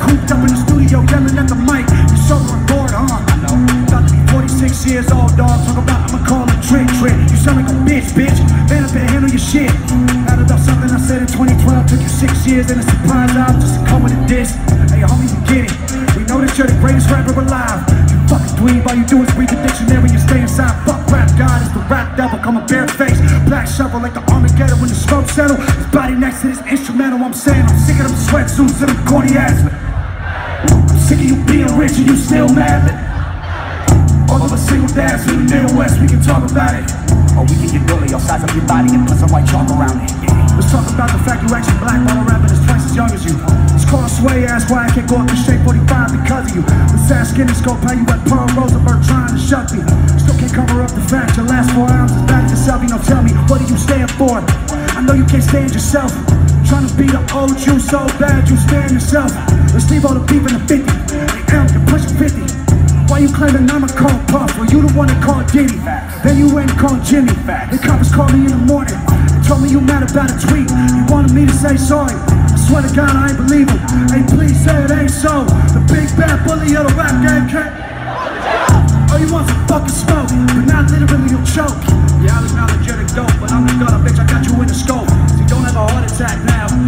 cooped up in the studio yelling at the mic. You're sober and bored, huh? I know. About to be 46 years old, dog. Talk about I'ma call a trick. You sound like a bitch. Man, I better handle your shit. Added up something I said in 2012. Took you 6 years and a surprise album just to come with a diss. Hey, homie, you get it. We know that you're the greatest rapper alive. You fucking dweeb, all you do is read the dictionary and stay inside. Fuck rap God, it's the rap devil. Come a bare face, black shovel like the Armageddon. When the smoke settle, his body next to this instrumental. I'm saying I'm sick of them sweatsuits and them corny ass. I'm sick of you being rich and you still mad. All of us single dads in the Middle West, we can talk about it. Or we can get really, I'll size up your body and put some white chalk around it. Let's talk about the fact you actually black while a rapper that's twice as young as you. It's called sway, ask why I can't go up to straight 45 because of you. This ass skinny scope, how you at Pearl Rosenberg trying to shut me. Still can't cover up the fact your last 4 ounces back to yourself. You know, tell me, what do you stand for? I know you can't stand yourself. Trying to be the old you so bad you stand yourself. Let's leave all the beef in the 50. Hey, you're pushing 50. Why you claiming I'm a call Puff? Well, you the one that called Diddy. Then you went and called Jimmy. The cops called me in the morning and told me you mad about a tweet. You wanted me to say sorry. I swear to God I ain't believe him. Hey, please say it ain't so. The big bad bully of the rap game can't. Oh, you want some fucking smoke, but not literally you'll choke. Yeah, I'll acknowledge you're the dope, but I'm the gutter, bitch, I got you in the scope. So you don't have a heart attack now.